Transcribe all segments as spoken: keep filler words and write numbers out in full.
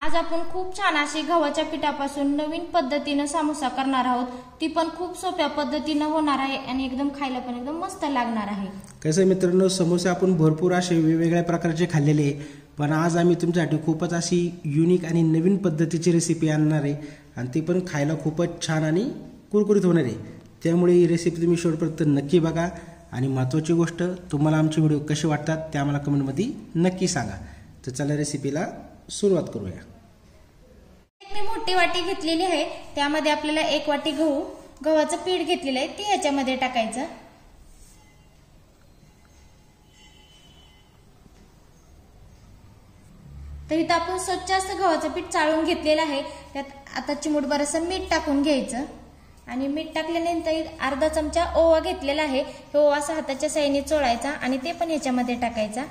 आज आपण खूप छान अशी गव्हाच्या पिठापासून नवीन पद्धतीने समोसा करणार आहोत। ती पण खूप सोप्या पद्धतीने होणार आहे आणि एकदम खायला पण एकदम मस्त लागणार आहे। कसं मित्रांनो, समोसे आपण भरपूर असे वेगवेगळ्या प्रकारचे खाल्लेले, पण आज आम्ही तुमच्यासाठी खूपच अशी युनिक आणि नवीन पद्धतीची रेसिपी आणणार आहे आणि ती पण खायला खूपच छान आणि कुरकुरीत होणार आहे। त्यामुळे ही रेसिपी तुम्ही शेवटपर्यंत नक्की बघा आणि महत्त्वाची गोष्ट, तुम्हाला आमचे व्हिडिओ कसे वाटतात ते आम्हाला कमेंटमध्ये नक्की सांगा। तर चला रेसिपीला सुरुवात करूया। मी मोठी वाटी घेतलेली आहे, त्यामध्ये आपल्याला एक वाटी गहू गव्हाचं पीठ घेतलेलं आहे ते ह्याच्यामध्ये टाकायचं। तर इथं आपण स्वच्छ असं गव्हाचं पीठ चाळून घेतलेलं आहे। त्यात आता चिमूटभर असं मीठ टाकून घ्यायचं आणि मीठ टाकल्यानंतर अर्धा चमचा ओवा घेतलेला आहे। हे ओवा असा हाताच्या साहाय्याने चोळायचा आणि ते पण ह्याच्यामध्ये टाकायचा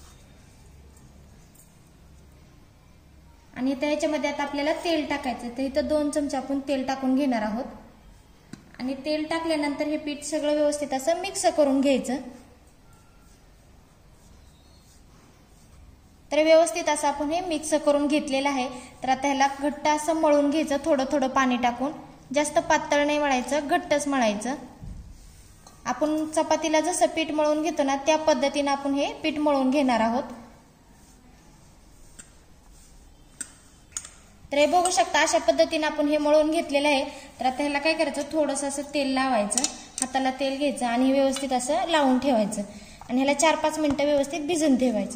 आणि त्याच्यामध्ये आता आपल्याला तेल टाकायचं। तर इथं दोन चमचे आपण तेल टाकून घेणार आहोत आणि तेल टाकल्यानंतर हे पीठ सगळं व्यवस्थित असं मिक्स करून घ्यायचं। तर व्यवस्थित असं आपण हे मिक्स करून घेतलेलं आहे। तर आता ह्याला घट्ट असं मळून घ्यायचं, थोडं थोडं पाणी टाकून। जास्त पातळ नाही मळायचं, घट्टच मळायचं। आपण चपातीला जसं पीठ मळून घेतो ना त्या पद्धतीने आपण हे पीठ मळून घेणार आहोत। तर हे बघू शकता, अशा पद्धतीने आपण हे मळून घेतलेलं आहे। तर आता ह्याला काय करायचं, थोडंसं असं तेल लावायचं, हाताला तेल घ्यायचं आणि व्यवस्थित असं लावून ठेवायचं आणि ह्याला चार पाच मिनिटं व्यवस्थित भिजून ठेवायचं।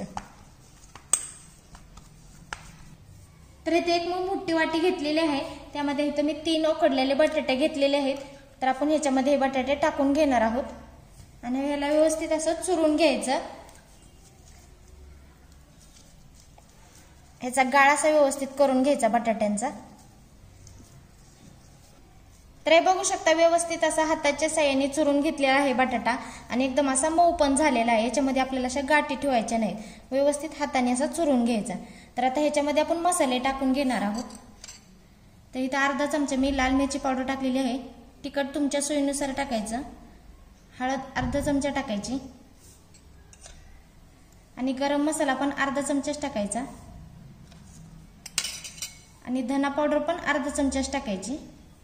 तर इथे एक मग मोठी वाटी घेतलेली आहे, त्यामध्ये इथं मी तीन उकडलेले बटाटे घेतलेले आहेत। तर आपण ह्याच्यामध्ये हे बटाटे टाकून घेणार आहोत आणि ह्याला व्यवस्थित असं चुरून घ्यायचं। ह्याचा गाळ असा व्यवस्थित करून घ्यायचा बटाट्यांचा। तर हे बघू शकता, व्यवस्थित असा हाताच्या साहाय्याने चुरून घेतलेला आहे बटाटा आणि एकदम असा मऊ पण झालेला आहे। याच्यामध्ये आपल्याला अशा गाठी ठेवायच्या नाहीत, व्यवस्थित हाताने असा चुरून घ्यायचा। तर आता ह्याच्यामध्ये आपण मसाले टाकून घेणार आहोत। तर इथं अर्धा चमचा मी लाल मिरची पावडर टाकलेली आहे, तिखट तुमच्या सोयीनुसार टाकायचं, हळद अर्धा चमचा टाकायची आणि गरम मसाला पण अर्धा चमचाच टाकायचा आणि धना पावडर पण अर्धा चमचाच टाकायची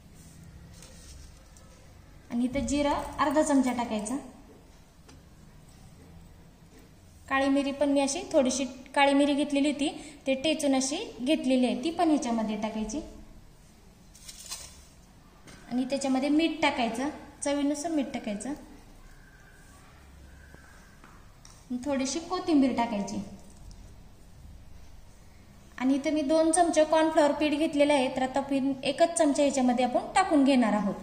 आणि इथं जिरा अर्धा चमचा टाकायचा। काळी मिरी पण मी अशी थोडीशी काळी मिरी घेतलेली होती, ते टेचून अशी घेतलेली आहे, ती पण ह्याच्यामध्ये टाकायची आणि त्याच्यामध्ये मीठ टाकायचं, चवीनुसार मीठ टाकायचं, थोडीशी कोथिंबीर टाकायची आणि इथे मी दोन चमचे कॉर्नफ्लॉवर पीठ घेतलेले आहे। तर आता पीठ एकच चमचा ह्याच्यामध्ये आपण टाकून घेणार आहोत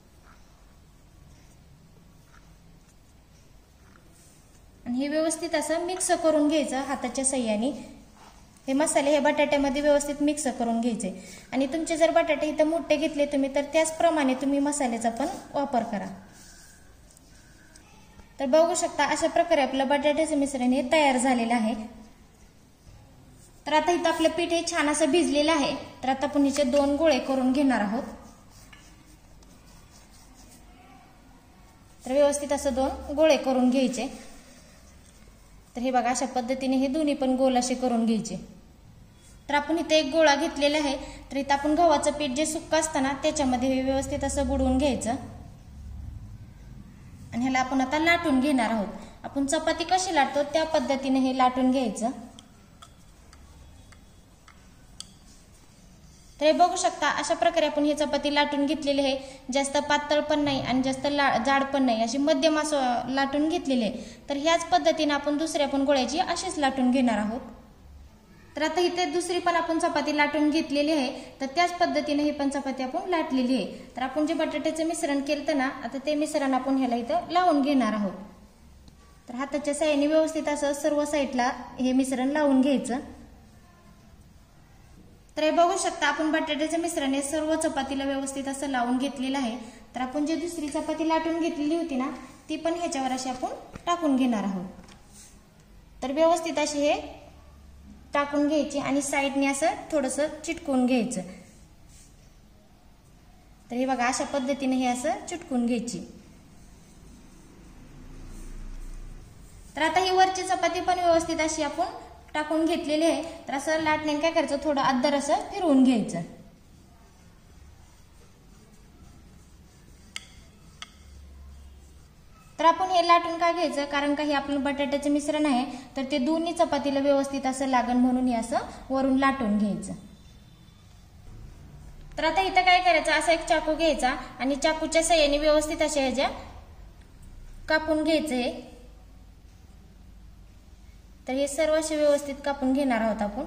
आणि हे व्यवस्थित असं मिक्स करून घ्यायचं हाताच्या साहाय्याने। हे मसाले हे बटाट्यामध्ये व्यवस्थित मिक्स करून घ्यायचे आणि तुमचे जर बटाटे इथं मोठे घेतले तुम्ही तर त्याचप्रमाणे तुम्ही मसाल्याचा पण वापर करा। तर बघू शकता, अशा प्रकारे आपलं बटाट्याचं मिश्रण हे तयार झालेलं आहे। तर आता इथं आपलं पीठ हे छान असं भिजलेलं आहे। तर आता आपण ह्याचे दोन गोळे करून घेणार आहोत। तर व्यवस्थित असं दोन गोळे करून घ्यायचे। तर हे बघा, अशा पद्धतीने हे दोन्ही पण गोल असे करून घ्यायचे। तर आपण इथे एक गोळा घेतलेला आहे। तर इथं आपण गव्हाचं पीठ जे सुक्क असतं ना त्याच्यामध्ये हे व्यवस्थित असं बुडवून घ्यायचं आणि ह्याला आपण आता लाटून घेणार आहोत। आपण चपाती कशी लाटतो त्या पद्धतीने हे लाटून घ्यायचं। तर हे बघू शकता, अशा प्रकारे आपण ही चपाती लाटून घेतलेली आहे। जास्त पातळ पण नाही आणि जास्त जाड पण नाही, अशी मध्यम असं लाटून घेतलेली आहे। तर ह्याच पद्धतीने आपण दुसऱ्या पण गोळ्याची अशीच लाटून घेणार आहोत। तर आता इथे दुसरी पण आपण चपाती लाटून घेतलेली आहे। तर त्याच पद्धतीने ही पण चपाती आपण लाटलेली आहे। तर आपण जे बटाट्याचं मिश्रण केलं ना, आता ते मिश्रण आपण ह्याला इथं लावून घेणार आहोत। तर हाताच्या साहाय्याने व्यवस्थित असं सर्व साईडला हे मिश्रण लावून घ्यायचं। तर हे बघू शकता, आपण बटाट्याचं मिश्रण हे सर्व चपातीला व्यवस्थित असं लावून घेतलेलं आहे। तर आपण जे दुसरी चपाती लाटून घेतलेली होती ना ती पण ह्याच्यावर अशी आपण टाकून घेणार आहोत। तर व्यवस्थित अशी हे टाकून घ्यायची आणि साईडने असं थोडंसं चिटकून घ्यायचं। तर हे बघा, अशा पद्धतीने हे असं चिटकून घ्यायची। तर आता ही वरची चपाती पण व्यवस्थित अशी आपण टाकून घेतलेले आहे. तर असं लाटण्याने काय करायचं, थोडं अद्दर असं फिरवून घ्यायचं. तर आपण हे लाटून का घ्यायचं, कारण का हे आपलं बटाट्याचं मिश्रण आहे, तर ते दोन्ही चपातीला व्यवस्थित असं लागण म्हणून हे असं वरून लाटून घ्यायचं. तर आता इथं काय करायचं, असा एक चाकू घ्यायचा आणि चाकूच्या साहाय्याने व्यवस्थित अशा ह्याच्या कापून घ्यायचंय. तर हे सर्व असे व्यवस्थित कापून घेणार आहोत आपण.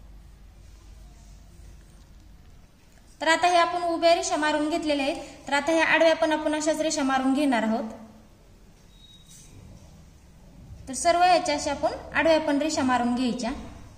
तर आता हे आपण उभ्या रेषा मारून घेतलेल्या आहेत. तर आता ह्या आडव्या पण आपण अशाच रेषा मारून घेणार आहोत. तर सर्व ह्याच्या अशा आपण आडव्या पण रेषा मारून घ्यायच्या.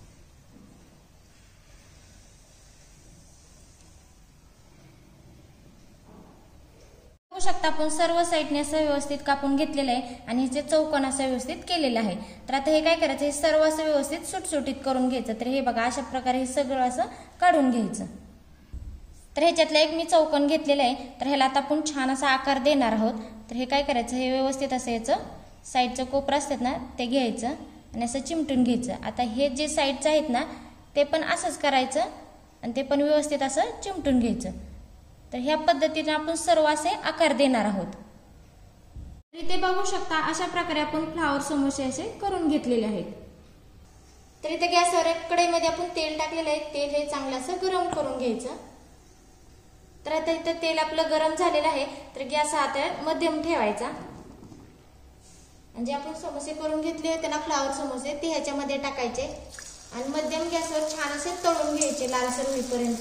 बघू शकता आपण सर्व साईडने असं व्यवस्थित कापून घेतलेलं आहे आणि ह्याचे चौकोन असं व्यवस्थित केलेलं आहे. तर आता हे काय करायचं, हे सर्व असं व्यवस्थित सुटसुटीत करून घ्यायचं. तर हे बघा, अशा प्रकारे हे सगळं असं काढून घ्यायचं. तर ह्याच्यातलं एक मी चौकोन घेतलेलं आहे. तर ह्याला आता आपण छान असा आकार देणार आहोत. तर हे काय करायचं, हे व्यवस्थित असं याचं साईडचं कोपरं असतात ना ते घ्यायचं आणि असं चिमटून घ्यायचं. आता हे जे साईडचं आहेत ना ते पण असंच करायचं आणि ते पण व्यवस्थित असं चिमटून घ्यायचं. तर ह्या पद्धतीने आपण सर्व असे आकार देणार आहोत. इथे बघू शकता अशा प्रकारे आपण फ्लावर समोसे असे करून घेतलेले आहेत. तर इथे गॅसवर एक कढईमध्ये आपण तेल टाकलेलं आहे. तेल हे चांगलं असं गरम करून घ्यायचं. तर आता इथं तेल आपलं गरम झालेलं आहे. तर गॅस आता मध्यम ठेवायचा. म्हणजे आपण समोसे करून घेतले होते ना फ्लावर समोसे, ते ह्याच्यामध्ये टाकायचे आणि मध्यम गॅसवर छान असे तळून घ्यायचे लालसर होईपर्यंत.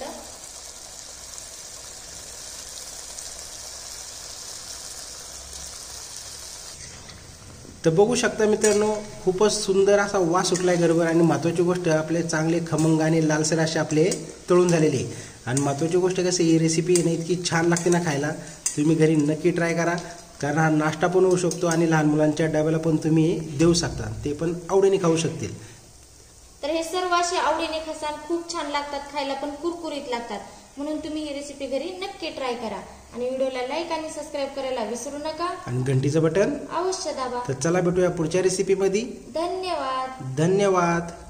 तर बघू शकता मित्रांनो, खूपच सुंदर असा वास सुटलाय गरबर. आणि महत्त्वाची गोष्ट, आपले चांगले खमंग आणि लालसर असे आपले तळून झालेले. आणि महत्त्वाची गोष्ट कसं, ही रेसिपी आहे ना इतकी छान लागते ना खायला. तुम्ही घरी नक्की ट्राय करा, कारण हा नाश्ता पण होऊ शकतो आणि लहान मुलांच्या डब्याला पण तुम्ही देऊ शकता, ते पण आवडीने खाऊ शकतील. तर हे सर्व असे आवडीने खासान खूप छान लागतात, खायला पण कुरकुरीत लागतात. म्हणून तुम्ही ही रेसिपी घरी नक्की ट्राय करा आणि व्हिडिओला लाईक आणि सबस्क्राईब करायला विसरू नका आणि घंटीचं बटन अवश्य दाबा. तर चला भेटूया पुढच्या रेसिपीमध्ये. धन्यवाद. धन्यवाद.